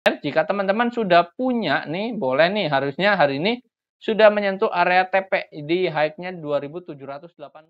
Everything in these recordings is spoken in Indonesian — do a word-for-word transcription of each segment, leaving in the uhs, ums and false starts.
Jika teman-teman sudah punya nih, boleh nih, harusnya hari ini sudah menyentuh area T P di high-nya dua ribu tujuh ratus delapan.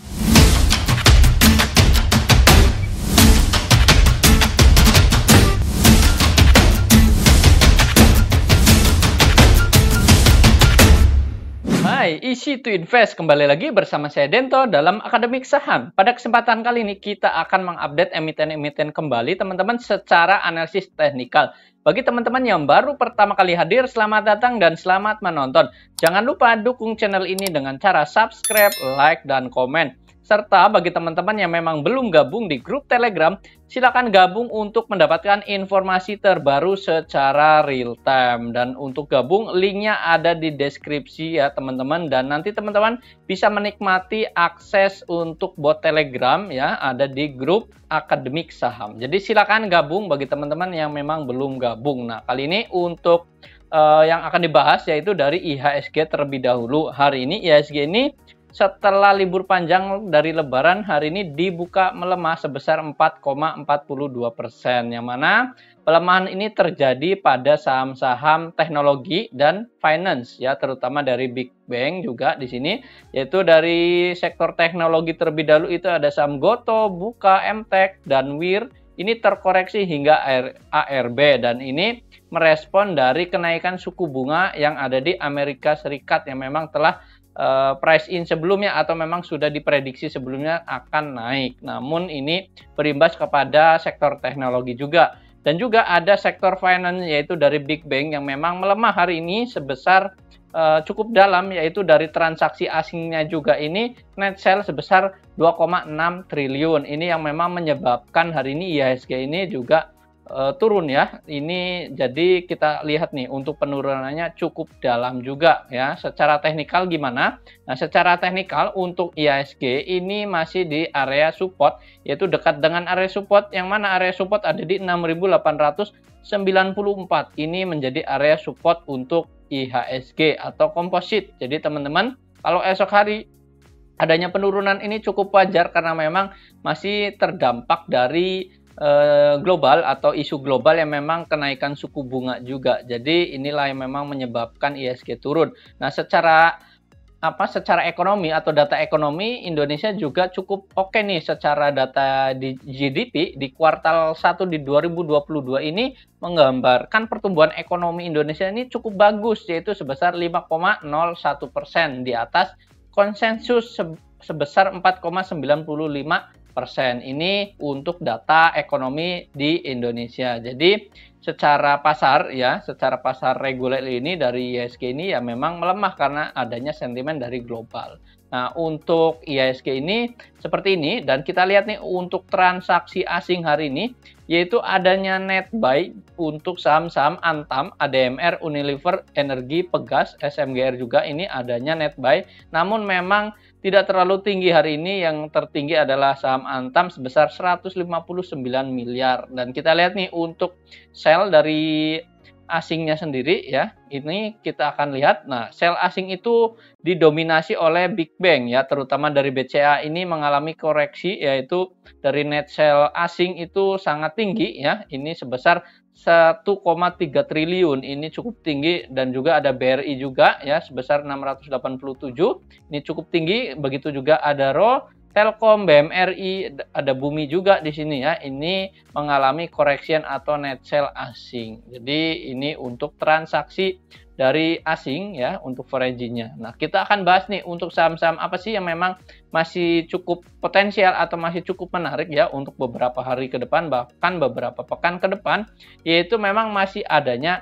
Hai, Easy to Invest. Kembali lagi bersama saya Dento dalam Akademik Saham. Pada kesempatan kali ini kita akan mengupdate emiten-emiten kembali teman-teman secara analisis teknikal. Bagi teman-teman yang baru pertama kali hadir, selamat datang dan selamat menonton. Jangan lupa dukung channel ini dengan cara subscribe, like, dan komen. Serta bagi teman-teman yang memang belum gabung di grup Telegram, silakan gabung untuk mendapatkan informasi terbaru secara real time. Dan untuk gabung, linknya ada di deskripsi ya teman-teman. Dan nanti teman-teman bisa menikmati akses untuk bot Telegram ya, ada di grup Akademik Saham. Jadi silakan gabung bagi teman-teman yang memang belum gabung. Nah, kali ini untuk uh, yang akan dibahas yaitu dari I H S G terlebih dahulu. Hari ini I H S G ini setelah libur panjang dari Lebaran, hari ini dibuka melemah sebesar empat koma empat dua persen, yang mana pelemahan ini terjadi pada saham-saham teknologi dan finance ya, terutama dari Big Bang juga di sini, yaitu dari sektor teknologi terlebih dahulu itu ada saham Goto, Buka, M Tech, dan W I R. Ini terkoreksi hingga A R B dan ini merespon dari kenaikan suku bunga yang ada di Amerika Serikat yang memang telah Uh, price in sebelumnya atau memang sudah diprediksi sebelumnya akan naik. Namun ini berimbas kepada sektor teknologi juga. Dan juga ada sektor finance yaitu dari Big Bang yang memang melemah hari ini sebesar uh, cukup dalam, yaitu dari transaksi asingnya juga ini net sell sebesar dua koma enam triliun. Ini yang memang menyebabkan hari ini I H S G ini juga Uh, turun ya. Ini jadi kita lihat nih untuk penurunannya cukup dalam juga ya. Secara teknikal gimana? Nah, secara teknikal untuk I H S G ini masih di area support, yaitu dekat dengan area support, yang mana area support ada di enam ribu delapan ratus sembilan puluh empat. Ini menjadi area support untuk I H S G atau komposit. Jadi teman-teman, kalau esok hari adanya penurunan ini cukup wajar karena memang masih terdampak dari Uh, global atau isu global yang memang kenaikan suku bunga juga. Jadi inilah yang memang menyebabkan I H S G turun. Nah, secara apa secara ekonomi atau data ekonomi Indonesia juga cukup oke nih secara data di G D P di kuartal satu di dua ribu dua puluh dua ini menggambarkan pertumbuhan ekonomi Indonesia ini cukup bagus, yaitu sebesar lima koma nol satu persen di atas konsensus sebesar empat koma sembilan lima persen. Ini untuk data ekonomi di Indonesia. Jadi secara pasar ya, secara pasar reguler ini dari I H S G ini ya memang melemah karena adanya sentimen dari global. Nah, untuk I H S G ini seperti ini, dan kita lihat nih untuk transaksi asing hari ini yaitu adanya net buy untuk saham-saham Antam, A D M R, Unilever, Energi, Pegas, S M G R juga ini adanya net buy. Namun memang tidak terlalu tinggi hari ini, yang tertinggi adalah saham Antam sebesar seratus lima puluh sembilan miliar. Dan kita lihat nih untuk sell dari asingnya sendiri ya, ini kita akan lihat. Nah, sell asing itu didominasi oleh Big Bang ya, terutama dari B C A ini mengalami koreksi, yaitu dari net sell asing itu sangat tinggi ya, ini sebesar satu koma tiga triliun, ini cukup tinggi. Dan juga ada B R I juga ya sebesar enam ratus delapan puluh tujuh, ini cukup tinggi. Begitu juga ada Adaro, Telkom, B M R I, ada Bumi juga di sini ya. Ini mengalami correction atau net sell asing. Jadi ini untuk transaksi dari asing ya untuk foreign-nya. Nah, kita akan bahas nih untuk saham-saham apa sih yang memang masih cukup potensial atau masih cukup menarik ya untuk beberapa hari ke depan, bahkan beberapa pekan ke depan, yaitu memang masih adanya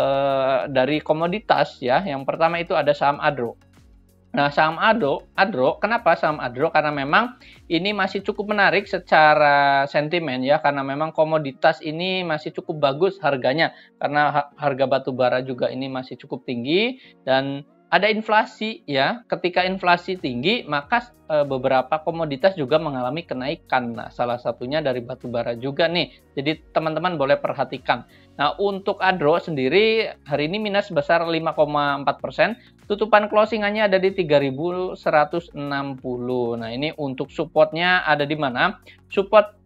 eh, dari komoditas ya. Yang pertama itu ada saham Adro. Nah, saham Adro, Adro, kenapa saham Adro? Karena memang ini masih cukup menarik secara sentimen ya, karena memang komoditas ini masih cukup bagus harganya, karena harga batu bara juga ini masih cukup tinggi dan ada inflasi ya. Ketika inflasi tinggi, maka e, beberapa komoditas juga mengalami kenaikan. Nah, salah satunya dari batu bara juga nih. Jadi teman-teman boleh perhatikan. Nah, untuk Adro sendiri hari ini minus sebesar lima koma empat persen. Tutupan closingannya ada di tiga ribu seratus enam puluh. Nah, ini untuk supportnya ada di mana? Support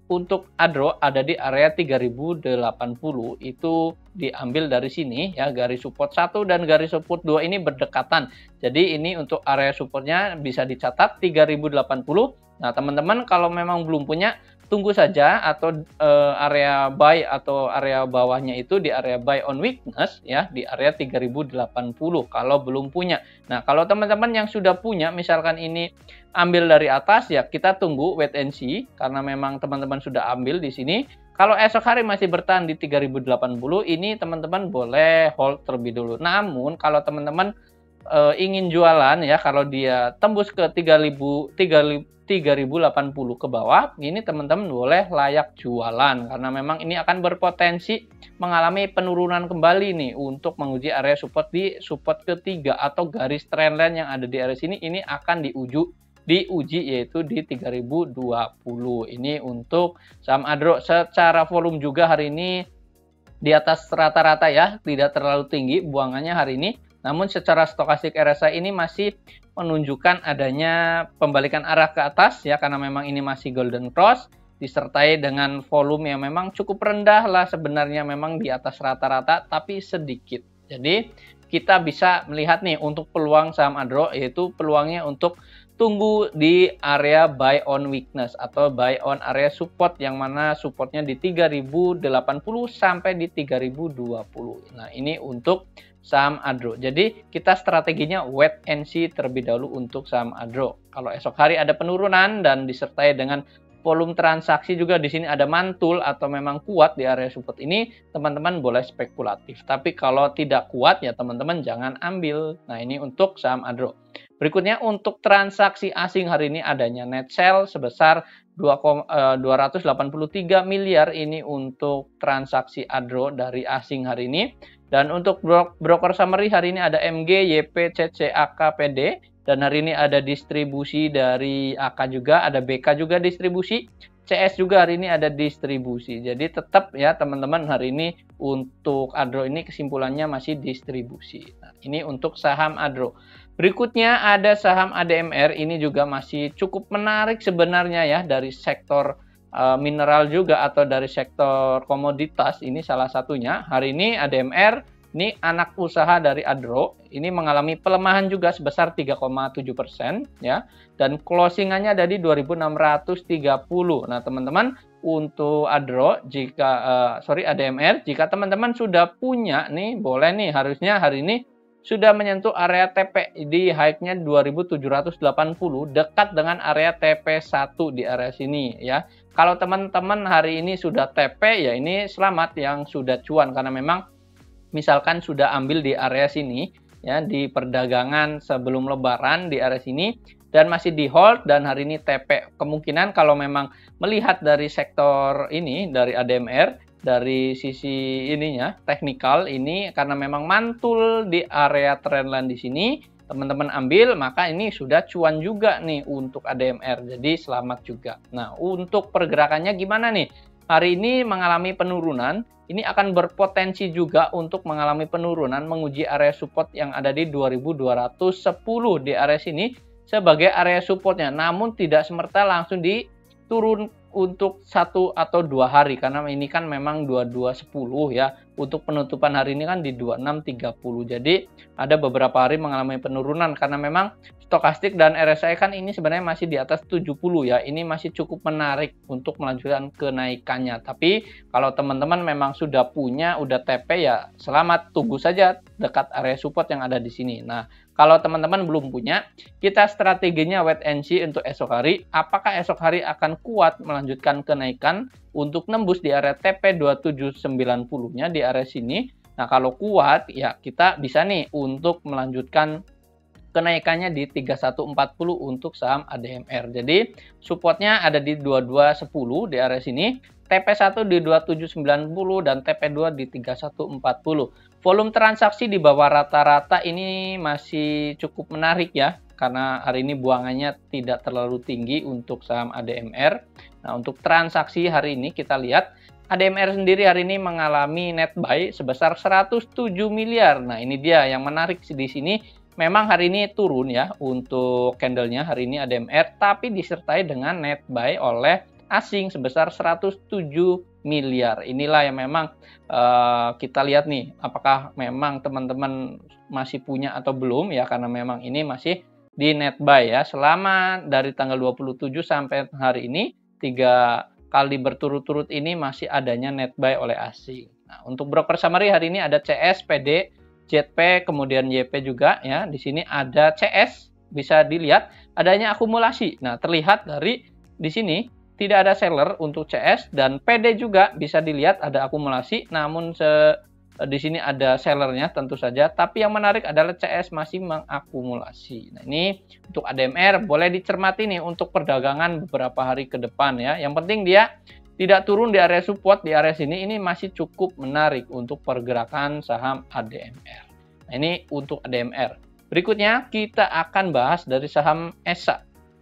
untuk Adro ada di area tiga ribu delapan puluh, itu diambil dari sini ya, garis support satu dan garis support dua ini berdekatan. Jadi ini untuk area supportnya bisa dicatat tiga ribu delapan puluh. Nah, teman-teman kalau memang belum punya, tunggu saja, atau uh, area buy atau area bawahnya itu di area buy on weakness ya, di area tiga ribu delapan puluh kalau belum punya. Nah, kalau teman-teman yang sudah punya, misalkan ini ambil dari atas ya, kita tunggu wait and see karena memang teman-teman sudah ambil di sini. Kalau esok hari masih bertahan di tiga ribu delapan puluh, ini teman-teman boleh hold terlebih dulu. Namun kalau teman-teman uh, ingin jualan ya, kalau dia tembus ke tiga ribu, tiga ribu delapan puluh ke bawah, ini teman-teman boleh layak jualan karena memang ini akan berpotensi mengalami penurunan kembali nih untuk menguji area support di support ketiga atau garis trendline yang ada di area sini. Ini akan diuju diuji yaitu di tiga ribu dua puluh. Ini untuk saham Adro. Secara volume juga hari ini di atas rata-rata ya, tidak terlalu tinggi buangannya hari ini. Namun secara stokastik R S I ini masih menunjukkan adanya pembalikan arah ke atas ya, karena memang ini masih golden cross disertai dengan volume yang memang cukup rendah lah sebenarnya, memang di atas rata-rata tapi sedikit. Jadi kita bisa melihat nih untuk peluang saham Adro, yaitu peluangnya untuk tunggu di area buy on weakness atau buy on area support, yang mana supportnya di tiga ribu delapan puluh sampai di tiga ribu dua puluh. Nah, ini untuk saham Adro. Jadi kita strateginya wait and see terlebih dahulu untuk saham Adro. Kalau esok hari ada penurunan dan disertai dengan volume transaksi juga di sini ada mantul atau memang kuat di area support ini, teman-teman boleh spekulatif. Tapi kalau tidak kuat ya teman-teman jangan ambil. Nah, ini untuk saham Adro. Berikutnya untuk transaksi asing hari ini adanya net sell sebesar dua ratus delapan puluh tiga miliar, ini untuk transaksi Adro dari asing hari ini. Dan untuk broker summary hari ini ada M G, Y P, C C, A K, P D. Dan hari ini ada distribusi dari A K juga, ada B K juga distribusi, C S juga hari ini ada distribusi. Jadi tetap ya teman-teman, hari ini untuk Adro ini kesimpulannya masih distribusi. Nah, ini untuk saham Adro. Berikutnya ada saham A D M R, ini juga masih cukup menarik sebenarnya ya, dari sektor uh, mineral juga atau dari sektor komoditas, ini salah satunya. Hari ini A D M R ini anak usaha dari Adro, ini mengalami pelemahan juga sebesar tiga koma tujuh persen ya, dan closingannya ada di dua ribu enam ratus tiga puluh. Nah, teman-teman untuk Adro, jika uh, sorry A D M R, jika teman-teman sudah punya nih, boleh nih, harusnya hari ini sudah menyentuh area T P di high-nya dua ribu tujuh ratus delapan puluh, dekat dengan area T P satu di area sini ya. Kalau teman-teman hari ini sudah T P ya, ini selamat yang sudah cuan, karena memang misalkan sudah ambil di area sini ya, di perdagangan sebelum lebaran di area sini dan masih di hold dan hari ini T P, kemungkinan kalau memang melihat dari sektor ini, dari A D M R, dari sisi ininya teknikal ini, karena memang mantul di area trendline di sini, teman-teman ambil, maka ini sudah cuan juga nih untuk A D M R, jadi selamat juga. Nah, untuk pergerakannya gimana nih? Hari ini mengalami penurunan, ini akan berpotensi juga untuk mengalami penurunan, menguji area support yang ada di dua ribu dua ratus sepuluh di area sini sebagai area supportnya, namun tidak semerta langsung diturun untuk satu atau dua hari, karena ini kan memang dua puluh dua sepuluh ya, untuk penutupan hari ini kan di dua puluh enam tiga puluh, jadi ada beberapa hari mengalami penurunan karena memang stokastik dan R S I kan ini sebenarnya masih di atas tujuh puluh ya, ini masih cukup menarik untuk melanjutkan kenaikannya. Tapi kalau teman-teman memang sudah punya, udah T P ya selamat, tunggu saja dekat area support yang ada di sini. Nah, kalau teman-teman belum punya, kita strateginya wait and see untuk esok hari. Apakah esok hari akan kuat melanjutkan kenaikan untuk nembus di area T P dua tujuh sembilan puluh-nya di area sini? Nah, kalau kuat ya kita bisa nih untuk melanjutkan kenaikannya di tiga satu empat nol untuk saham A D M R. Jadi supportnya ada di dua dua sepuluh di area sini, T P satu di dua tujuh sembilan nol dan T P dua di tiga satu empat nol. Volume transaksi di bawah rata-rata ini masih cukup menarik ya, karena hari ini buangannya tidak terlalu tinggi untuk saham A D M R. Nah, untuk transaksi hari ini kita lihat A D M R sendiri hari ini mengalami net buy sebesar seratus tujuh miliar. Nah, ini dia yang menarik di sini. Memang hari ini turun ya untuk candlenya hari ini A D M R, tapi disertai dengan net buy oleh asing sebesar seratus tujuh miliar. Inilah yang memang uh, kita lihat nih, apakah memang teman-teman masih punya atau belum ya, karena memang ini masih di net buy ya. Selama dari tanggal dua puluh tujuh sampai hari ini, tiga kali berturut-turut ini masih adanya net buy oleh asing. Nah, untuk broker summary hari ini ada C S, P D, Z P, kemudian Y P juga ya. Di sini ada C S, bisa dilihat adanya akumulasi. Nah, terlihat dari di sini tidak ada seller untuk C S, dan P D juga bisa dilihat ada akumulasi, namun se di sini ada sellernya tentu saja. Tapi yang menarik adalah C S masih mengakumulasi. Nah, ini untuk A D M R boleh dicermati nih untuk perdagangan beberapa hari ke depan ya. Yang penting dia tidak turun di area support, di area sini ini masih cukup menarik untuk pergerakan saham A D M R. Nah, ini untuk A D M R. Berikutnya kita akan bahas dari saham E S A.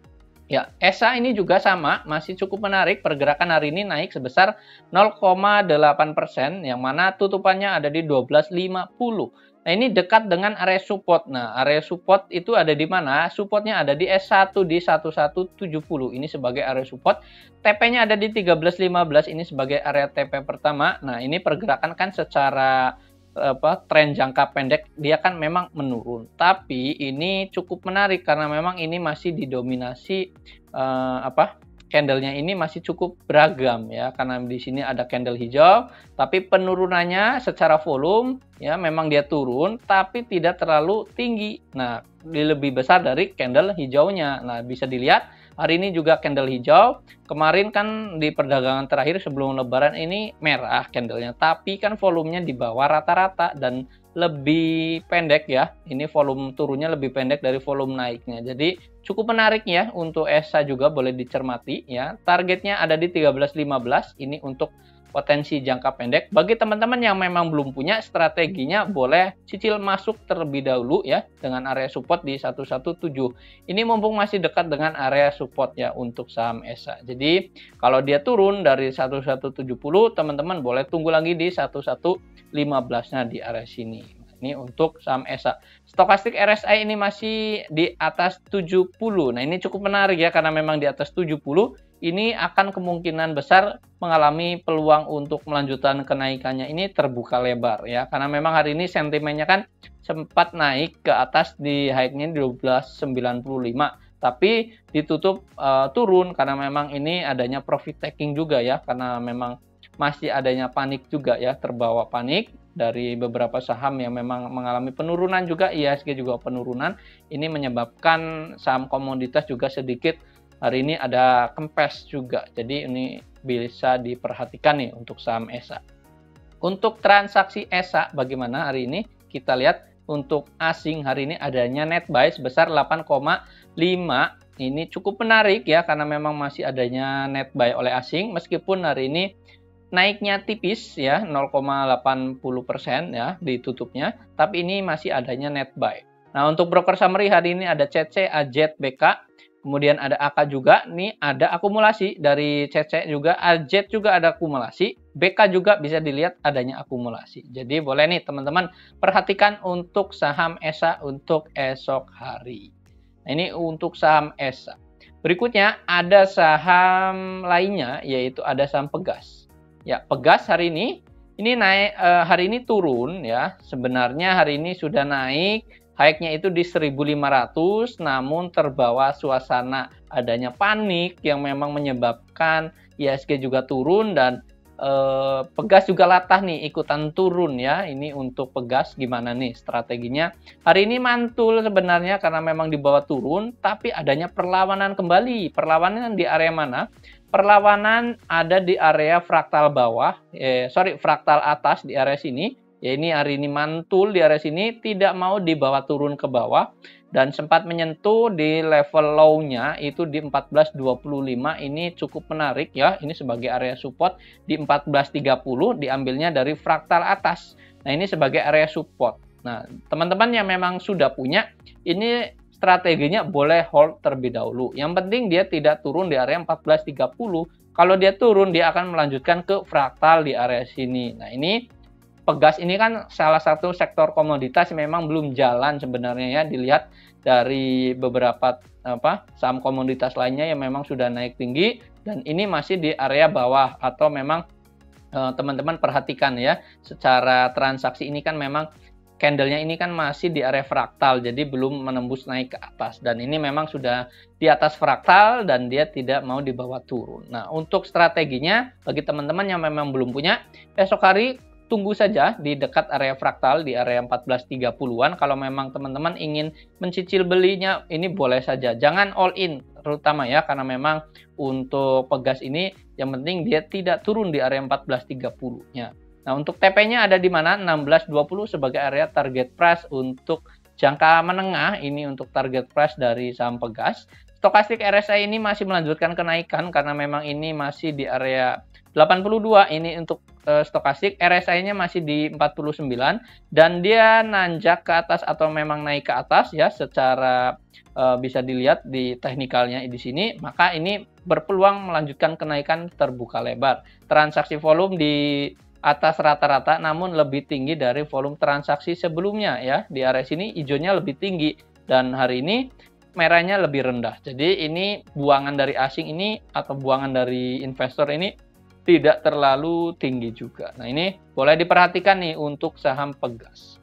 Ya, E S A ini juga sama, masih cukup menarik. Pergerakan hari ini naik sebesar nol koma delapan persen, yang mana tutupannya ada di dua belas lima puluh. Nah, ini dekat dengan area support. Nah, area support itu ada di mana? Supportnya ada di S satu di seribu seratus tujuh puluh. Ini sebagai area support. T P-nya ada di tiga belas lima belas. Ini sebagai area T P pertama. Nah, ini pergerakan kan secara apa tren jangka pendek dia kan memang menurun, tapi ini cukup menarik karena memang ini masih didominasi uh, apa candlenya ini masih cukup beragam ya, karena di sini ada candle hijau, tapi penurunannya secara volume ya memang dia turun, tapi tidak terlalu tinggi. Nah, lebih besar dari candle hijaunya. Nah, bisa dilihat hari ini juga candle hijau. Kemarin kan di perdagangan terakhir sebelum lebaran ini merah candlenya, tapi kan volumenya di bawah rata-rata dan lebih pendek ya. Ini volume turunnya lebih pendek dari volume naiknya. Jadi cukup menarik ya untuk E S A juga boleh dicermati ya. Targetnya ada di tiga belas lima belas. Ini untuk potensi jangka pendek. Bagi teman-teman yang memang belum punya strateginya, boleh cicil masuk terlebih dahulu ya dengan area support di seratus tujuh belas. Ini mumpung masih dekat dengan area support ya untuk saham E S A. Jadi kalau dia turun dari seratus tujuh puluh, teman-teman boleh tunggu lagi di seratus lima belas-nya di area sini. Ini untuk saham E S A. Stokastik R S I ini masih di atas tujuh puluh. Nah, ini cukup menarik ya karena memang di atas tujuh puluh. Ini akan kemungkinan besar mengalami peluang untuk melanjutkan kenaikannya ini terbuka lebar ya, karena memang hari ini sentimennya kan sempat naik ke atas di high-nya dua belas sembilan puluh lima, tapi ditutup uh, turun karena memang ini adanya profit taking juga ya, karena memang masih adanya panik juga ya, terbawa panik dari beberapa saham yang memang mengalami penurunan juga. I H S G juga penurunan, ini menyebabkan saham komoditas juga sedikit hari ini ada kempes juga. Jadi ini bisa diperhatikan nih untuk saham E S A. Untuk transaksi E S A bagaimana hari ini? Kita lihat untuk asing hari ini adanya net buy sebesar delapan koma lima. Ini cukup menarik ya karena memang masih adanya net buy oleh asing, meskipun hari ini naiknya tipis ya nol koma delapan puluh persen ya ditutupnya, tapi ini masih adanya net buy. Nah, untuk broker summary hari ini ada C C, A Z, B K, kemudian ada A K juga. Nih ada akumulasi dari C C juga, A Z juga ada akumulasi, B K juga bisa dilihat adanya akumulasi. Jadi boleh nih teman-teman perhatikan untuk saham E S A untuk esok hari. Nah, ini untuk saham E S A. Berikutnya ada saham lainnya, yaitu ada saham Pegas. Ya, Pegas hari ini ini naik eh, hari ini turun ya. Sebenarnya hari ini sudah naik, high-nya itu di seribu lima ratus, namun terbawa suasana adanya panik yang memang menyebabkan I H S G juga turun, dan eh, Pegas juga latah nih ikutan turun ya. Ini untuk Pegas gimana nih strateginya? Hari ini mantul sebenarnya karena memang dibawa turun, tapi adanya perlawanan kembali. Perlawanan di area mana? Perlawanan ada di area fraktal bawah, eh, sorry fraktal atas di area sini. Ya, ini hari ini mantul di area sini, tidak mau dibawa turun ke bawah, dan sempat menyentuh di level low-nya itu di empat belas dua puluh lima. Ini cukup menarik ya. Ini sebagai area support di empat belas tiga puluh, diambilnya dari fraktal atas. Nah, ini sebagai area support. Nah, teman-teman yang memang sudah punya, ini strateginya boleh hold terlebih dahulu. Yang penting dia tidak turun di area empat belas tiga puluh. Kalau dia turun, dia akan melanjutkan ke fraktal di area sini. Nah, ini Pegas ini kan salah satu sektor komoditas yang memang belum jalan sebenarnya ya, dilihat dari beberapa apa saham komoditas lainnya yang memang sudah naik tinggi, dan ini masih di area bawah, atau memang teman-teman eh, perhatikan ya, secara transaksi ini kan memang candlenya ini kan masih di area fraktal, jadi belum menembus naik ke atas, dan ini memang sudah di atas fraktal dan dia tidak mau dibawa turun. Nah, untuk strateginya bagi teman-teman yang memang belum punya, esok hari tunggu saja di dekat area fraktal di area empat belas tiga puluhan. Kalau memang teman-teman ingin mencicil belinya, ini boleh saja, jangan all in terutama ya, karena memang untuk Pegas ini yang penting dia tidak turun di area empat belas tiga puluh-nya. Nah, untuk T P-nya ada di mana? enam belas dua puluh sebagai area target price untuk jangka menengah. Ini untuk target price dari saham Pegas. Stokastik R S I ini masih melanjutkan kenaikan karena memang ini masih di area delapan puluh dua. Ini untuk uh, stokastik, R S I-nya masih di empat puluh sembilan dan dia nanjak ke atas atau memang naik ke atas ya, secara uh, bisa dilihat di teknikalnya di sini, maka ini berpeluang melanjutkan kenaikan terbuka lebar. Transaksi volume di atas rata-rata, namun lebih tinggi dari volume transaksi sebelumnya ya. Di area sini hijaunya lebih tinggi dan hari ini merahnya lebih rendah. Jadi ini buangan dari asing ini atau buangan dari investor ini tidak terlalu tinggi juga. Nah, ini boleh diperhatikan nih untuk saham Pegas.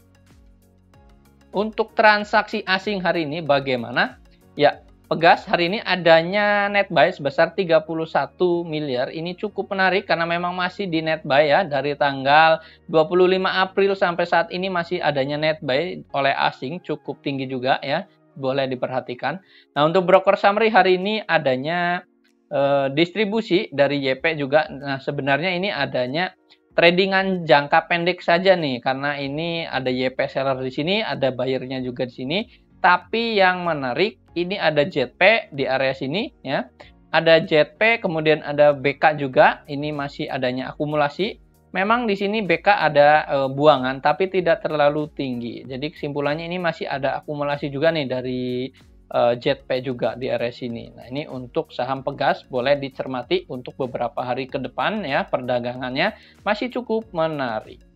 Untuk transaksi asing hari ini bagaimana? Ya, Pegas hari ini adanya net buy sebesar tiga puluh satu miliar. Ini cukup menarik karena memang masih di net buy ya. Dari tanggal dua puluh lima April sampai saat ini masih adanya net buy oleh asing, cukup tinggi juga ya. Boleh diperhatikan. Nah, untuk broker summary hari ini adanya eh, distribusi dari Y P juga. Nah, sebenarnya ini adanya tradingan jangka pendek saja nih, karena ini ada Y P seller di sini, ada buyernya juga di sini. Tapi yang menarik, ini ada Z P di area sini ya. Ada Z P, kemudian ada B K juga. Ini masih adanya akumulasi. Memang di sini B K ada e, buangan tapi tidak terlalu tinggi. Jadi kesimpulannya ini masih ada akumulasi juga nih dari e, Z P juga di area sini. Nah, ini untuk saham Pegas boleh dicermati untuk beberapa hari ke depan ya, perdagangannya masih cukup menarik.